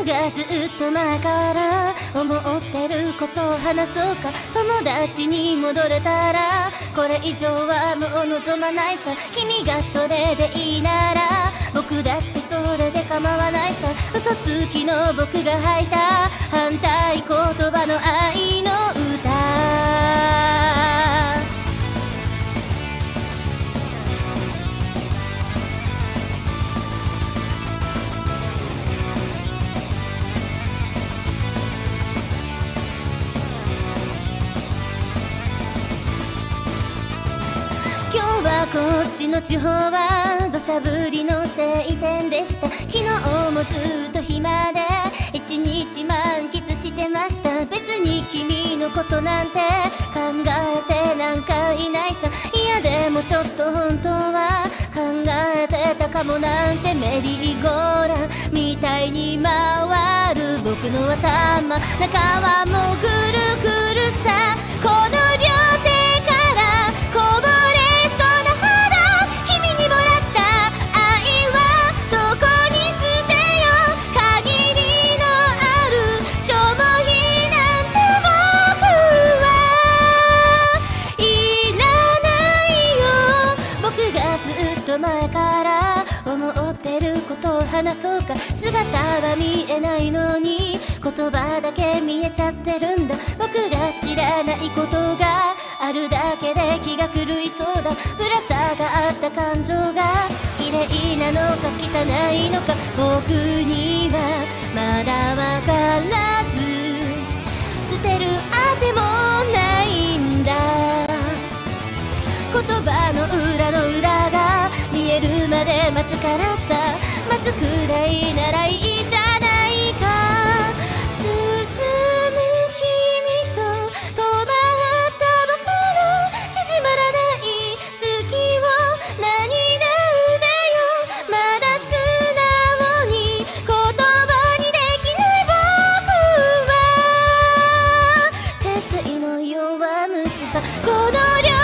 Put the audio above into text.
がずっと前から思ってることを話そうか。友達に戻れたらこれ以上はもう望まないさ。君がそれでいいなら僕だってそれで構わないさ。嘘つきの僕が吐いた反対言葉の愛の歌。今日はこっちの地方は土砂降りの晴天でした。昨日もずっと暇で一日満喫してました。別に君のことなんて考えてなんかいないさ。いやでもちょっと本当は考えてたかもなんて。メリーゴーランみたいに回る僕の頭中はもうぐるぐるさ。この両手からこぼれ前から思ってることを話そうか。姿は見えないのに言葉だけ見えちゃってるんだ。僕が知らないことがあるだけで気が狂いそうだ。ぶら下がった感情が綺麗なのか汚いのか僕にはまだわからず、捨てるあてもないんだ。言葉の裏の裏が見えるまで待つからさ。待つくらいならいいじゃないか。進む君と止まった僕の縮まらない好きを何で埋めよう。まだ素直に言葉にできない僕は天性の弱虫さ。この